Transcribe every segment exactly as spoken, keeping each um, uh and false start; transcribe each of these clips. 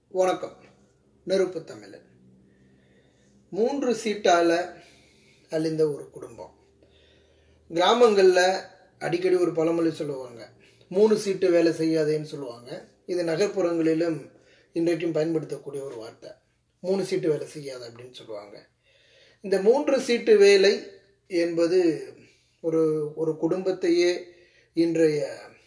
வணக்கம். நெருப்பு தமிழன். மூன்று சீட்டால அழிந்த ஒரு குடும்பம். கிராமங்களில் அடிக்கடி ஒரு பழமொழி சொல்லுவாங்க, மூணு சீட்டு வேலை செய்யாதேன்னு சொல்லுவாங்க. இது நகர்ப்புறங்களிலும் இன்றைக்கும் பயன்படுத்தக்கூடிய ஒரு வார்த்தை. மூணு சீட்டு வேலை செய்யாத அப்படின்னு சொல்லுவாங்க. இந்த மூன்று சீட்டு வேலை என்பது ஒரு ஒரு குடும்பத்தையே இன்றைய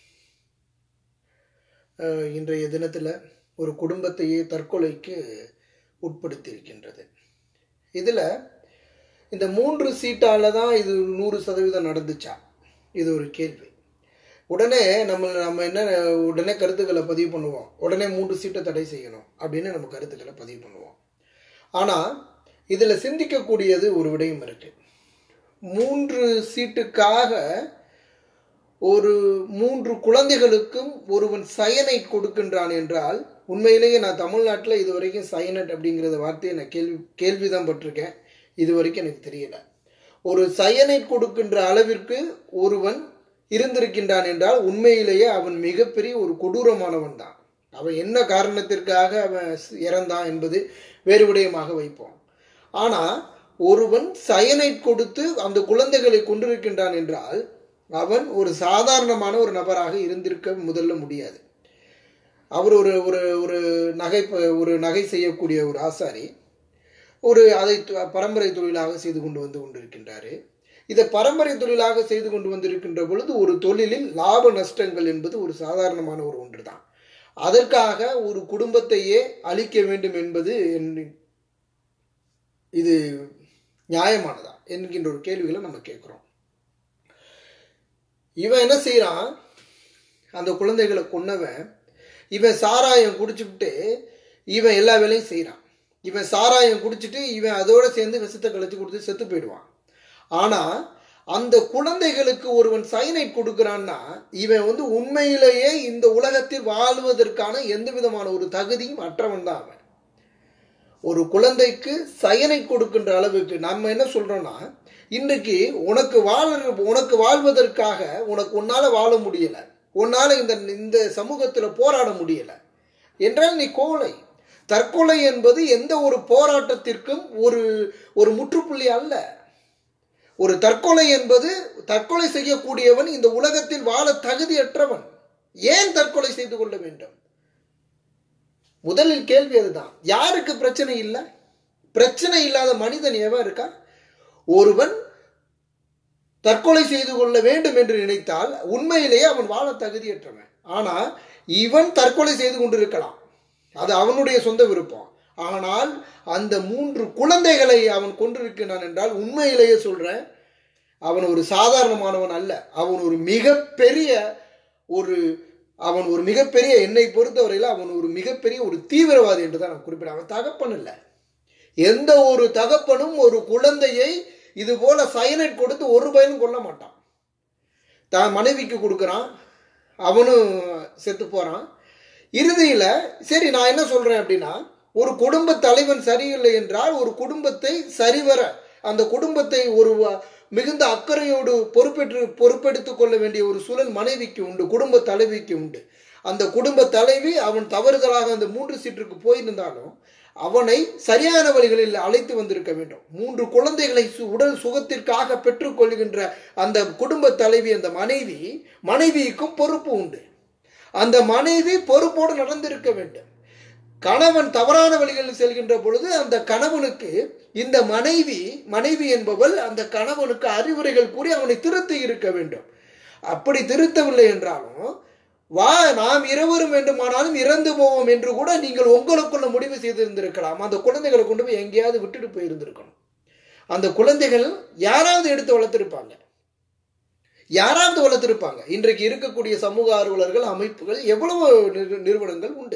இன்றைய தினத்தில் ஒரு குடும்பத்தையே தற்கொலைக்கு உட்படுத்தியிருக்கின்றது. இதில் இந்த மூன்று சீட்டால் தான் இது நூறு சதவீதம் நடந்துச்சா, இது ஒரு கேள்வி. உடனே நம்ம நம்ம என்ன உடனே கருத்துக்களை பதிவு பண்ணுவோம், உடனே மூன்று சீட்டை தடை செய்யணும் அப்படின்னு நம்ம கருத்துக்களை பதிவு பண்ணுவோம். ஆனால் இதில் சிந்திக்கக்கூடியது ஒரு விடயம் இருக்கு. மூன்று சீட்டுக்காக ஒரு மூன்று குழந்தைகளுக்கும் ஒருவன் சயனைட் கொடுக்கின்றான் என்றால், உண்மையிலேயே நான் தமிழ்நாட்டில் இது வரைக்கும் சயனைட் அப்படிங்கிறத வார்த்தையை நான் கேள்வி கேள்விதான் பட்டிருக்கேன். இது வரைக்கும் எனக்கு தெரியல. ஒரு சயனைட் கொடுக்கின்ற அளவிற்கு ஒருவன் இருந்திருக்கின்றான் என்றால் உண்மையிலேயே அவன் மிகப்பெரிய ஒரு கொடூரமானவன் தான். அவன் என்ன காரணத்திற்காக அவன் இறந்தான் என்பது வேறு விடயமாக வைப்போம். ஆனால் ஒருவன் சயனைட் கொடுத்து அந்த குழந்தைகளை கொண்டிருக்கின்றான் என்றால் அவன் ஒரு சாதாரணமான ஒரு நபராக இருந்திருக்க முதல்ல முடியாது. அவர் ஒரு ஒரு ஒரு நகை ஒரு நகை செய்யக்கூடிய ஒரு ஆசாரி, ஒரு அதை பரம்பரை தொழிலாக செய்து கொண்டு வந்து கொண்டிருக்கின்றாரு. இதை பரம்பரை தொழிலாக செய்து கொண்டு வந்திருக்கின்ற பொழுது ஒரு தொழிலில் லாப நஷ்டங்கள் என்பது ஒரு சாதாரணமான ஒரு ஒன்று தான். அதற்காக ஒரு குடும்பத்தையே அழிக்க வேண்டும் என்பது இது நியாயமானதா என்கின்ற ஒரு கேள்விகளை நம்ம கேட்குறோம். இவன் என்ன செய்யறான், அந்த குழந்தைகளை கொன்னவன் இவன் சாராயம் குடிச்சுட்டு இவன் எல்லா வேலையும் செய்யறான். இவன் சாராயம் குடிச்சிட்டு இவன் அதோட சேர்ந்து விஷத்தை கழிச்சு கொடுத்து செத்து போயிடுவான். ஆனா அந்த குழந்தைகளுக்கு ஒருவன் சயனைட் கொடுக்கிறான்னா இவன் வந்து உண்மையிலேயே இந்த உலகத்தில் வாழ்வதற்கான எந்த விதமான ஒரு தகுதியும் அற்றவன் தான் அவன். ஒரு குழந்தைக்கு சயனைட் கொடுக்கின்ற அளவுக்கு நம்ம என்ன சொல்றோம்னா, இன்றைக்கு உனக்கு வாழ உனக்கு வாழ்வதற்காக உனக்கு உன்னால வாழ முடியல, உன்னால இந்த இந்த சமூகத்துல போராட முடியல என்றால் நீ கோழை. தற்கொலை என்பது எந்த ஒரு போராட்டத்திற்கும் ஒரு ஒரு முற்றுப்புள்ளி அல்ல. ஒரு தற்கொலை என்பது தற்கொலை செய்யக்கூடியவன் இந்த உலகத்தில் வாழ தகுதியற்றவன். ஏன் தற்கொலை செய்து கொள்ள வேண்டும்? முதலில் கேள்வி அதுதான். யாருக்கு பிரச்சனை இல்லை? பிரச்சனை இல்லாத மனிதன் எவன் இருக்கா? ஒருவன் தற்கொலை செய்து கொள்ள வேண்டும் என்று நினைத்தால் உண்மையிலேயே அவன் வாழ தகுதியற்றவன். ஆனா இவன் தற்கொலை செய்து கொண்டிருக்கலாம், அது அவனுடைய சொந்த விருப்பம். ஆனால் அந்த மூன்று குழந்தைகளை அவன் கொண்டிருக்கிறான் என்றால் உண்மையிலேயே சொல்றேன், அவன் ஒரு சாதாரணமானவன் அல்ல. அவன் ஒரு மிகப்பெரிய ஒரு அவன் ஒரு மிகப்பெரிய என்னை பொறுத்தவரையில் அவன் ஒரு மிகப்பெரிய ஒரு தீவிரவாதி என்று தான் நான் குறிப்பிட. அவன் தகப்பன் இல்லை. எந்த ஒரு தகப்பனும் ஒரு குழந்தையை இது போல சயனைட் கொடுத்து ஒரு பையனும் கொல்ல மாட்டான். தான் மனைவிக்கு கொடுக்குறான், அவனும் செத்து போறான். இறுதியில சரி நான் என்ன சொல்றேன் அப்படின்னா, ஒரு குடும்ப தலைவன் சரியில்லை என்றால் ஒரு குடும்பத்தை சரிவர அந்த குடும்பத்தை ஒரு மிகுந்த அக்கறையோடு பொறுப்பேற்று பொறுப்பெடுத்துக் கொள்ள வேண்டிய ஒரு சூழல் மனைவிக்கு உண்டு, குடும்ப தலைவிக்கு உண்டு. அந்த குடும்ப தலைவி அவன் தவறுதலாக அந்த மூன்று சீட்டுக்கு போயிருந்தாலும் அவனை சரியான வழிகளில் அழைத்து வந்திருக்க வேண்டும். மூன்று குழந்தைகளை உடல் சுகத்திற்காக பெற்றுக்கொள்கின்ற அந்த குடும்ப தலைவி, அந்த மனைவி, மனைவிக்கும் பொறுப்பு உண்டு. அந்த மனைவி பொறுப்போடு நடந்திருக்க வேண்டும். கணவன் தவறான வழிகளில் செல்கின்ற பொழுது அந்த கணவனுக்கு இந்த மனைவி மனைவி என்பவள் அந்த கணவனுக்கு அறிவுரைகள் கூறி அவனை திருத்தி இருக்க வேண்டும். அப்படி திருத்தவில்லை என்றாலும் வா நாம் இருவரும் வேண்டுமானாலும் இறந்து போவோம் என்று கூட நீங்கள் உங்களுக்குள்ள முடிவு செய்திருந்திருக்கலாம். அந்த குழந்தைகளை கொண்டு போய் எங்கேயாவது விட்டுட்டு போயிருந்திருக்கணும். அந்த குழந்தைகள் யாராவது எடுத்து வளர்த்திருப்பாங்க, யாராவது வளர்த்திருப்பாங்க. இன்றைக்கு இருக்கக்கூடிய சமூக ஆர்வலர்கள், அமைப்புகள், எவ்வளவு நிறுவனங்கள் உண்டு,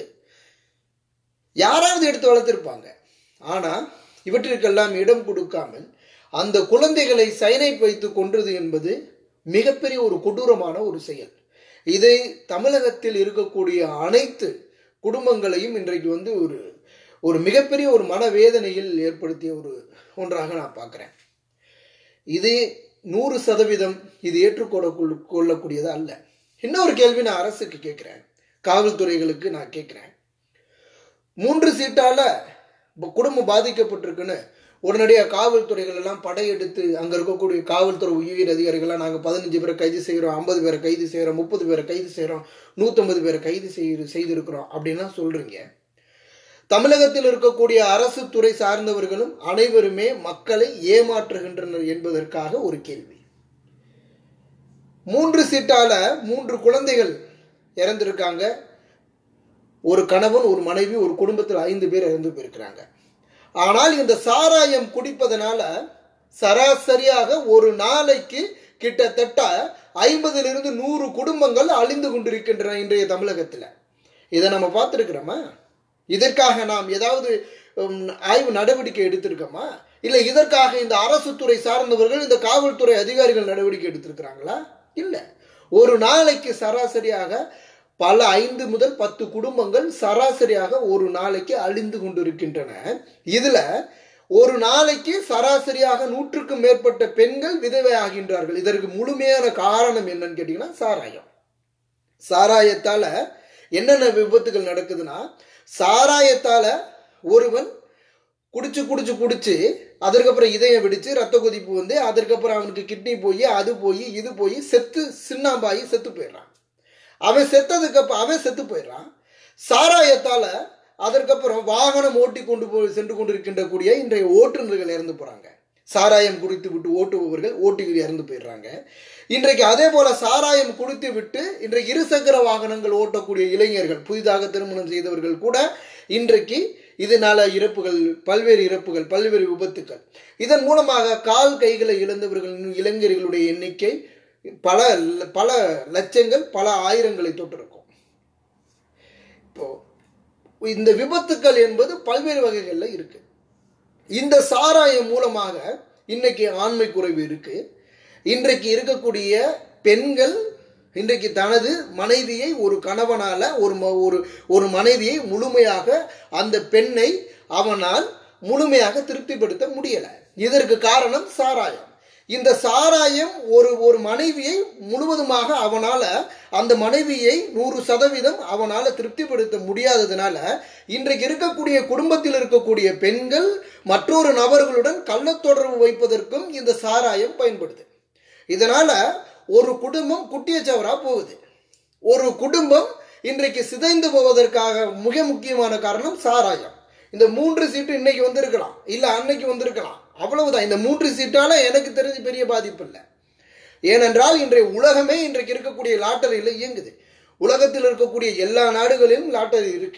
யாராவது எடுத்து வளர்த்திருப்பாங்க. ஆனா இவற்றிற்கெல்லாம் இடம் கொடுக்காமல் அந்த குழந்தைகளை சயனைட் வைத்து கொன்றது என்பது மிகப்பெரிய ஒரு கொடூரமான ஒரு செயல். இதை தமிழகத்தில் இருக்கக்கூடிய அனைத்து குடும்பங்களையும் இன்றைக்கு வந்து ஒரு ஒரு மிகப்பெரிய ஒரு மனவேதனையில் ஏற்படுத்திய ஒரு ஒன்றாக நான் பார்க்கிறேன். இது நூறு சதவீதம் இது ஏற்றுக்கொள்ள கொள்ளக்கூடியதா அல்ல. இன்னொரு கேள்வி நான் அரசுக்கு கேட்கிறேன், காவல்துறைகளுக்கு நான் கேட்கிறேன். மூன்று சீட்டால குடும்பம் பாதிக்கப்பட்டிருக்குன்னு உடனடியாக காவல்துறைகள் எல்லாம் படையெடுத்து அங்க இருக்கக்கூடிய காவல்துறை உயர் அதிகாரிகள்லாம் நாங்கள் பதினஞ்சு பேரை கைது செய்கிறோம், ஐம்பது பேரை கைது செய்கிறோம், முப்பது பேரை கைது செய்கிறோம், நூற்றம்பது பேரை கைது செய்து செய்திருக்கிறோம் அப்படின்னா சொல்றீங்க. தமிழகத்தில் இருக்கக்கூடிய அரசு துறை சார்ந்தவர்களும் அனைவருமே மக்களை ஏமாற்றுகின்றனர் என்பதற்காக ஒரு கேள்வி. மூன்று சீட்டால மூன்று குழந்தைகள் இறந்திருக்காங்க. ஒரு கணவன், ஒரு மனைவி, ஒரு குடும்பத்தில் ஐந்து பேர் இறந்து போயிருக்கிறாங்க. ஆனால் இந்த சாராயம் குடிப்பதனால சராசரியாக ஒரு நாளைக்கு கிட்டத்தட்ட ஐம்பதிலிருந்து நூறு குடும்பங்கள் அழிந்து கொண்டிருக்கின்றன இன்றைய தமிழகத்தில். இதை நம்ம பார்த்துருக்கிறோமா? இதற்காக நாம் ஏதாவது ஆய்வு நடவடிக்கை எடுத்திருக்கோமா? இல்லை இதற்காக இந்த அரசு துறை சார்ந்தவர்கள், இந்த காவல்துறை அதிகாரிகள் நடவடிக்கை எடுத்திருக்கிறாங்களா? இல்லை. ஒரு நாளைக்கு சராசரியாக பல ஐந்து முதல் பத்து குடும்பங்கள் சராசரியாக ஒரு நாளைக்கு அழிந்து கொண்டிருக்கின்றன. இதுல ஒரு நாளைக்கு சராசரியாக நூற்றுக்கும் மேற்பட்ட பெண்கள் விதவை ஆகின்றார்கள். இதற்கு முழுமையான காரணம் என்னன்னு கேட்டீங்கன்னா சாராயம். சாராயத்தால என்னென்ன விபத்துகள் நடக்குதுன்னா, சாராயத்தால ஒருவன் குடிச்சு குடிச்சு குடிச்சு அதற்கப்புறம் இதயம் வெடிச்சு ரத்த கொதிப்பு வந்து அதற்கப்புறம் அவனுக்கு கிட்னி போய் அது போய் இது போய் செத்து சின்னாம்பாயி செத்து போயிடுறான். அவன் செத்ததுக்கு அப்புறம் அவன் செத்து போயிடுறான். சாராயத்தால அதற்கப்புறம் வாகனம் ஓட்டி கொண்டு போய் சென்று கொண்டிருக்கின்ற கூடிய இன்றைய ஓட்டுநர்கள் இறந்து போறாங்க. சாராயம் குடித்து விட்டு ஓட்டுபவர்கள் ஓட்டி இறந்து போயிடுறாங்க. இன்றைக்கு அதே போல சாராயம் குடித்து விட்டு இன்றைக்கு இருசக்கர வாகனங்கள் ஓட்டக்கூடிய இளைஞர்கள், புதிதாக திருமணம் செய்தவர்கள் கூட இன்றைக்கு இதனால இறப்புகள், பல்வேறு இறப்புகள், பல்வேறு விபத்துக்கள். இதன் மூலமாக கால் கைகளை இழந்தவர்கள் இளைஞர்களுடைய எண்ணிக்கை பல பல லட்சங்கள், பல ஆயிரங்களை தொட்டிருக்கும். இப்போ இந்த விபத்துக்கள் என்பது பல்வேறு வகைகள்ல இருக்கு. இந்த சாராயம் மூலமாக இன்னைக்கு ஆண்மை குறைவு இருக்கு. இன்றைக்கு இருக்கக்கூடிய பெண்கள் இன்றைக்கு தனது மனைவியை, ஒரு கணவனால ஒரு ஒரு ஒரு மனைவியை முழுமையாக அந்த பெண்ணை அவனால் முழுமையாக திருப்திப்படுத்த முடியல. இதற்கு காரணம் சாராயம். இந்த சாராயம் ஒரு ஒரு மனைவியை முழுவதுமாக அவனால அந்த மனைவியை நூறு சதவீதம் அவனால திருப்திப்படுத்த முடியாததுனால இன்றைக்கு இருக்கக்கூடிய குடும்பத்தில் இருக்கக்கூடிய பெண்கள் மற்றொரு நபர்களுடன் கள்ளத்தொடர்பு வைப்பதற்கும் இந்த சாராயம் பயன்படுது. இதனால ஒரு குடும்பம் குட்டியச்சவரா போகுது. ஒரு குடும்பம் இன்றைக்கு சிதைந்து போவதற்காக மிக முக்கியமான காரணம் சாராயம். இந்த மூன்று சீட்டு இன்னைக்கு வந்திருக்கலாம், இல்ல அன்னைக்கு வந்திருக்கலாம், அவ்வளவுதான். இந்த மூன்று சீட்டால எனக்கு தெரிஞ்சு பெரிய பாதிப்பு இல்லை. ஏனென்றால் இன்றைய உலகமே இன்றைக்கு இருக்கக்கூடிய லாட்டரியில இயங்குது. உலகத்தில் இருக்கக்கூடிய எல்லா நாடுகளிலும் லாட்டரி இருக்கு.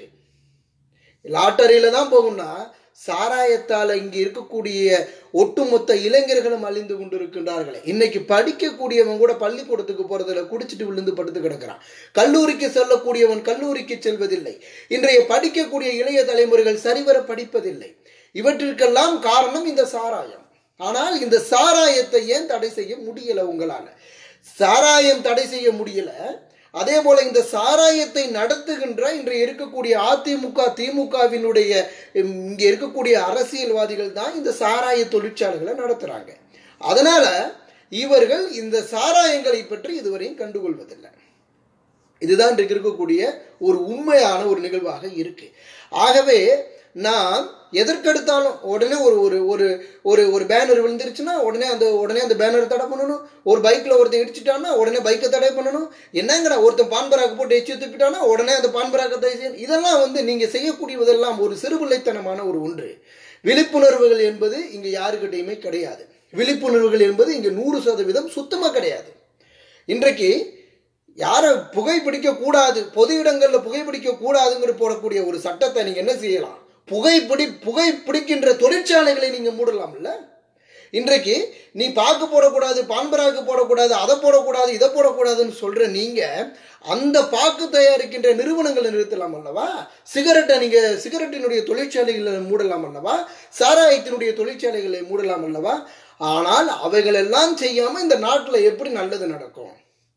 லாட்டரியில தான் போகும்னா சாராயத்தால இங்கு இருக்கக்கூடிய ஒட்டுமொத்த இளைஞர்களும் அழிந்து கொண்டிருக்கின்றார்களே. இன்னைக்கு படிக்கக்கூடியவன் கூட பள்ளிக்கூடத்துக்கு போறதில்ல, குடிச்சிட்டு விழுந்து படுத்து கிடக்கிறான். கல்லூரிக்கு செல்லக்கூடியவன் கல்லூரிக்கு செல்வதில்லை. இன்றைய படிக்கக்கூடிய இளைய தலைமுறைகள் சரிவர படிப்பதில்லை. இவற்றிற்கெல்லாம் காரணம் இந்த சாராயம். ஆனால் இந்த சாராயத்தை ஏன் தடை செய்ய முடியல உங்களால? சாராயம் தடை செய்ய முடியல. அதே போல இந்த சாராயத்தை நடத்துகின்ற இன்றைய இருக்கக்கூடிய அதிமுக, திமுகவினுடைய இங்க இருக்கக்கூடிய அரசியல்வாதிகள் தான் இந்த சாராய தொழிற்சாலைகளை நடத்துறாங்க. அதனால இவர்கள் இந்த சாராயங்களை பற்றி இதுவரையும் கண்டுகொள்வதில்லை. இதுதான் இன்றைக்கு இருக்கக்கூடிய ஒரு உண்மையான ஒரு நிகழ்வாக இருக்கு. ஆகவே நான் எதற்கெடுத்தாலும் உடனே ஒரு ஒரு ஒரு ஒரு ஒரு பேனர் விழுந்துருச்சுன்னா உடனே அந்த உடனே அந்த பேனரை தடை பண்ணணும். ஒரு பைக்ல ஒருத்தன் இடிச்சுட்டான்னா உடனே பைக்கை தடை பண்ணணும். என்னங்கடா ஒருத்தன் பான்பராக்கு போட்டு எச்சு துப்பிட்டானா உடனே அந்த பான்பராக்கை தடை செய்யணும். இதெல்லாம் வந்து நீங்க செய்யக்கூடியதெல்லாம் ஒரு சிறுபிள்ளைத்தனமான ஒரு ஒன்று. விழிப்புணர்வுகள் என்பது இங்க யாருக்கிட்டையுமே கிடையாது. விழிப்புணர்வுகள் என்பது இங்க நூறு சதவீதம் சுத்தமா கிடையாது. இன்றைக்கு யார புகைப்பிடிக்க கூடாது, பொது இடங்கள்ல புகைப்பிடிக்க கூடாதுங்கிற போடக்கூடிய ஒரு சட்டத்தை நீங்க என்ன செய்யலாம்? புகைப்பிடி புகை பிடிக்கின்ற தொழிற்சாலைகளை நீங்க மூடலாம்ல. இன்றைக்கு நீ பாக்கு போடக்கூடாது, பான்பராக்கு போடக்கூடாது, அதை போடக்கூடாது, இதை போடக்கூடாதுன்னு சொல்ற நீங்க அந்த பாக்கு தயாரிக்கின்ற நிறுவனங்களை நிறுத்தலாம் அல்லவா? சிகரெட்டை நீங்க சிகரெட்டினுடைய தொழிற்சாலைகளை மூடலாம் அல்லவா? சாராயத்தினுடைய தொழிற்சாலைகளை மூடலாம் அல்லவா? ஆனால் அவைகள் எல்லாம் செய்யாம இந்த நாட்டுல எப்படி நல்லது நடக்கும்?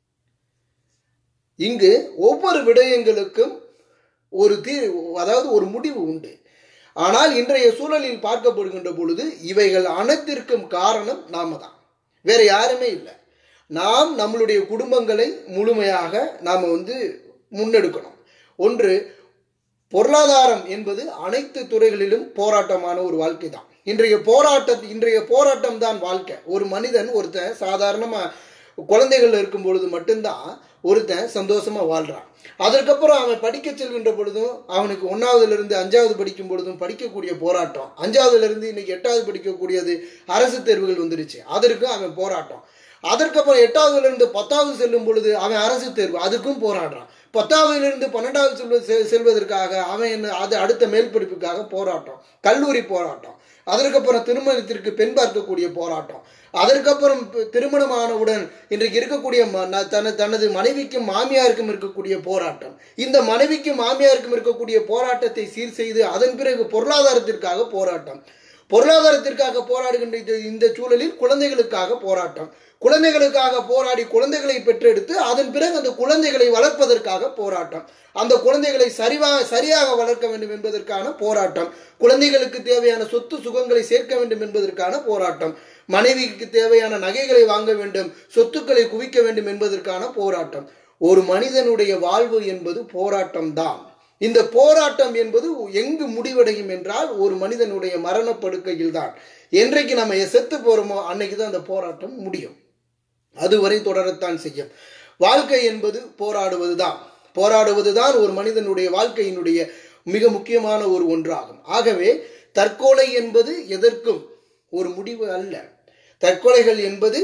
இங்கு ஒவ்வொரு விடயங்களுக்கும் ஒரு தீ அதாவது ஒரு முடிவு உண்டு. ஆனால் இன்றைய சூழலில் பார்க்கப்படுகின்ற பொழுது இவைகள் அனைத்திற்கும் காரணம் நாம தான், வேற யாருமே இல்லை. நாம் நம்மளுடைய குடும்பங்களை முழுமையாக நாம வந்து முன்னெடுக்கணும். ஒன்று, பொருளாதாரம் என்பது அனைத்து துறைகளிலும் போராட்டமான ஒரு வாழ்க்கை தான். இன்றைய போராட்ட இன்றைய போராட்டம் தான் வாழ்க்கை. ஒரு மனிதன் ஒருத்தன் சாதாரணமா குழந்தைகள் இருக்கும் பொழுது மட்டும்தான் ஒருத்தன் சந்தோஷமா வாழ்றான். அதற்கப்புறம் அவன் படிக்க செல்கின்ற பொழுதும், அவனுக்கு ஒன்னாவதுல இருந்து அஞ்சாவது படிக்கும் பொழுதும் படிக்கக்கூடிய போராட்டம், அஞ்சாவதுல இருந்து இன்னைக்கு எட்டாவது படிக்கக்கூடியது அரசு தேர்வுகள் வந்துருச்சு, அதற்கு அவன் போராட்டம். அதற்கப்புறம் எட்டாவதுல இருந்து பத்தாவது செல்லும் பொழுது அவன் அரசு தேர்வு, அதுக்கும் போராடுறான். பத்தாவதுல இருந்து பன்னெண்டாவது செல்வ செல்வதற்காக அவன் என்ன அது அடுத்த மேல் படிப்புக்காக போராட்டம், கல்லூரி போராட்டம். அதற்கப்புறம் திருமணத்திற்கு பெண் பார்க்கக்கூடிய போராட்டம். அதற்கப்புறம் திருமணமானவுடன் இன்றைக்கு இருக்கக்கூடிய தன தனது மனைவிக்கும் மாமியாருக்கும் இருக்கக்கூடிய போராட்டம். இந்த மனைவிக்கும் மாமியாருக்கும் இருக்கக்கூடிய போராட்டத்தை சீர் செய்து அதன் பிறகு பொருளாதாரத்திற்காக போராட்டம். பொருளாதாரத்திற்காக போராடுகின்ற இந்த சூழலில் குழந்தைகளுக்காக போராட்டம். குழந்தைகளுக்காக போராடி குழந்தைகளை பெற்றெடுத்து அதன் பிறகு அந்த குழந்தைகளை வளர்ப்பதற்காக போராட்டம். அந்த குழந்தைகளை சரிவா சரியாக வளர்க்க வேண்டும் என்பதற்கான போராட்டம். குழந்தைகளுக்கு தேவையான சொத்து சுகங்களை சேர்க்க வேண்டும் என்பதற்கான போராட்டம். மனைவிக்கு தேவையான நகைகளை வாங்க வேண்டும், சொத்துக்களை குவிக்க வேண்டும் என்பதற்கான போராட்டம். ஒரு மனிதனுடைய வாழ்வு என்பது போராட்டம் தான். இந்த போராட்டம் என்பது எங்கு முடிவடையும் என்றால் ஒரு மனிதனுடைய மரணப்படுக்கையில் தான். என்றைக்கு நம்ம செத்து போறோமோ அன்னைக்கு தான் அந்த போராட்டம் முடியும். அதுவரை தொடரத்தான் செய்யும். வாழ்க்கை என்பது போராடுவதுதான். போராடுவதுதான் ஒரு மனிதனுடைய வாழ்க்கையினுடைய மிக முக்கியமான ஒரு ஒன்றாகும். ஆகவே தற்கொலை என்பது எதற்கும் ஒரு முடிவு அல்ல. தற்கொலைகள் என்பது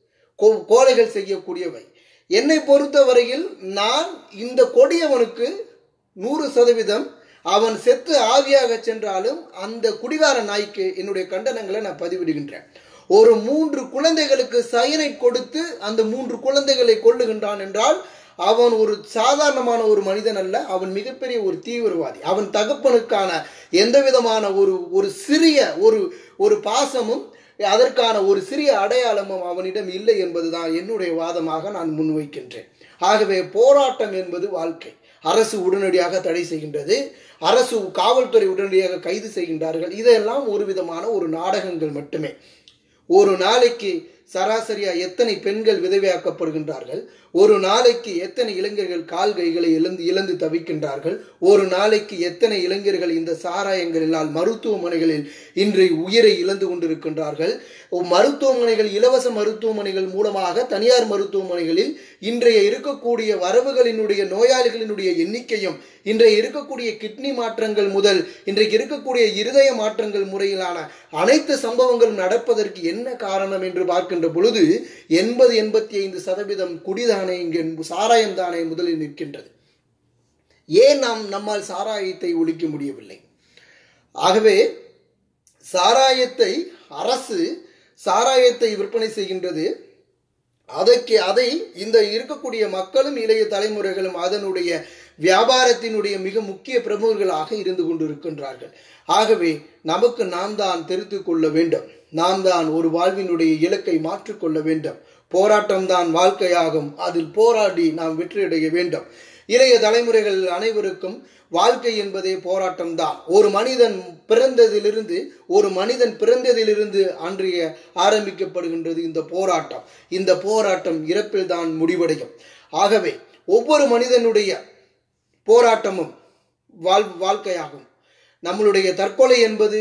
கோழைகள் செய்யக்கூடியவை. என்னை பொறுத்தவரையில் நான் இந்த கொடியவனுக்கு நூறு சதவீதம் அவன் செத்து ஆவியாக சென்றாலும் அந்த குடிகார நாய்க்கு என்னுடைய கண்டனங்களை நான் பதிவிடுகின்றேன். ஒரு மூன்று குழந்தைகளுக்கு சயனைட் கொடுத்து அந்த மூன்று குழந்தைகளை கொல்லுகின்றான் என்றால் அவன் ஒரு சாதாரணமான ஒரு மனிதன் அல்ல, அவன் மிகப்பெரிய ஒரு தீவிரவாதி. அவன் தகப்பனுக்கான எந்த விதமான ஒரு ஒரு சிறிய ஒரு ஒரு பாசமும் அதற்கான ஒரு சிறிய அடையாளமும் அவனிடம் இல்லை என்பதுதான் என்னுடைய வாதமாக நான் முன்வைக்கின்றேன். ஆகவே போராட்டம் என்பது வாழ்க்கை. அரசு உடனடியாக தடை செய்கின்றது, அரசு காவல்துறை உடனடியாக கைது செய்கின்றார்கள். இதெல்லாம் ஒரு விதமான ஒரு நாடகங்கள் மட்டுமே. ஒரு நாளைக்கு சராசரியா எத்தனை பெண்கள் விதவையாக்கப்படுகின்றார்கள், ஒரு நாளைக்கு எத்தனை இளைஞர்கள் கால் கைகளை இழந்து இழந்து தவிக்கின்றார்கள், ஒரு நாளைக்கு எத்தனை இளைஞர்கள் இந்த சாராயங்களினால் மருத்துவமனைகளில் இன்று உயிரை இழந்து கொண்டிருக்கின்றார்கள். மருத்துவமனைகள், இலவச மருத்துவமனைகள் மூலமாக தனியார் மருத்துவமனைகளில் இன்றைய இருக்கக்கூடிய வரவுகளினுடைய நோயாளிகளினுடைய எண்ணிக்கையும், இன்றைய இருக்கக்கூடிய கிட்னி மாற்றங்கள் முதல் இன்றைக்கு இருக்கக்கூடிய இருதய மாற்றங்கள் முறையிலான அனைத்து சம்பவங்களும் நடப்பதற்கு என்ன காரணம் என்று பார்க்கின்ற பொழுது எண்பது எண்பத்தி ஐந்து சதவீதம் குடிதானே, இங்கு சாராயம் தானே முதலில் நிற்கின்றது. ஏன் நாம் நம்மால் சாராயத்தை ஒழிக்க முடியவில்லை? ஆகவே சாராயத்தை அரசு சாராயத்தை விற்பனை செய்கின்றது. அதற்கு அதை இந்த இருக்கக்கூடிய மக்களும் இளைய தலைமுறைகளும் அதனுடைய வியாபாரத்தினுடைய மிக முக்கிய பிரமுகர்களாக இருந்து கொண்டிருக்கின்றார்கள். ஆகவே நமக்கு நாம் தான் தெரிந்து கொள்ள வேண்டும். நாம் தான் ஒரு வாழ்வினுடைய இலக்கை மாற்றிக்கொள்ள வேண்டும். போராட்டம் தான் வாழ்க்கையாகும். அதில் போராடி நாம் வெற்றியடைய வேண்டும். இளைய தலைமுறைகள் அனைவருக்கும் வாழ்க்கை என்பதே போராட்டம் தான். ஒரு மனிதன் பிறந்ததிலிருந்து ஒரு மனிதன் பிறந்ததிலிருந்து அன்றைய ஆரம்பிக்கப்படுகின்றது இந்த போராட்டம். இந்த போராட்டம் இறப்பில் தான் முடிவடையும். ஆகவே ஒவ்வொரு மனிதனுடைய போராட்டமும் வாழ் வாழ்க்கையாகும். நம்மளுடைய தற்கொலை என்பது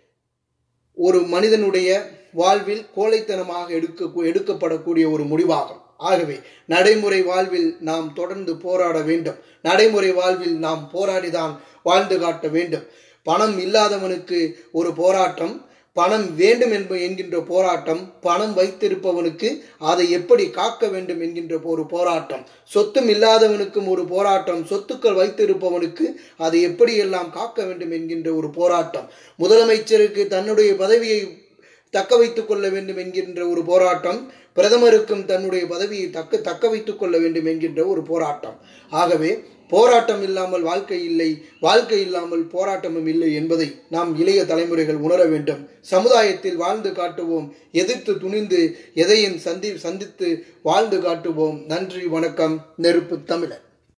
ஒரு மனிதனுடைய வாழ்வில் கோழைத்தனமாக எடுக்க எடுக்கப்படக்கூடிய ஒரு முடிவாகும். ஆகவே நடைமுறை வாழ்வில் நாம் தொடர்ந்து போராட வேண்டும். நடைமுறை வாழ்வில் நாம் போராடிதான் வாழ்ந்து காட்ட வேண்டும். பணம் இல்லாதவனுக்கு ஒரு போராட்டம், பணம் வேண்டும் என்ப என்கின்ற போராட்டம், பணம் வைத்திருப்பவனுக்கு அதை எப்படி காக்க வேண்டும் என்கின்ற ஒரு போராட்டம், சொத்தும் இல்லாதவனுக்கும் ஒரு போராட்டம், சொத்துக்கள் வைத்திருப்பவனுக்கு அதை எப்படியெல்லாம் காக்க வேண்டும் என்கின்ற ஒரு போராட்டம், முதலமைச்சருக்கு தன்னுடைய பதவியை தக்க வைத்துக் கொள்ள வேண்டும் என்கின்ற ஒரு போராட்டம், பிரதமருக்கும் தன்னுடைய பதவியை தக்க தக்க வைத்துக் கொள்ள வேண்டும் என்கின்ற ஒரு போராட்டம். ஆகவே போராட்டம் இல்லாமல் வாழ்க்கை இல்லை, வாழ்க்கை இல்லாமல் போராட்டமும் இல்லை என்பதை நாம் இளைய தலைமுறைகள் உணர வேண்டும். சமுதாயத்தில் வாழ்ந்து காட்டுவோம். எதிர்த்து துணிந்து எதையும் சந்தி சந்தித்து வாழ்ந்து காட்டுவோம். நன்றி, வணக்கம். நெருப்பு தமிழர்.